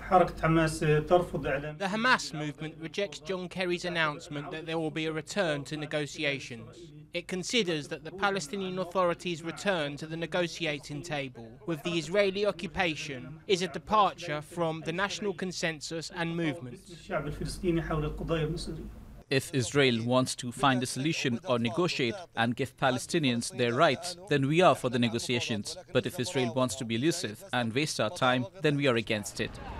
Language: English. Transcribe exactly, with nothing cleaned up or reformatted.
The Hamas movement rejects John Kerry's announcement that there will be a return to negotiations. It considers that the Palestinian Authority's return to the negotiating table with the Israeli occupation is a departure from the national consensus and movement. If Israel wants to find a solution or negotiate and give Palestinians their rights, then we are for the negotiations. But if Israel wants to be elusive and waste our time, then we are against it.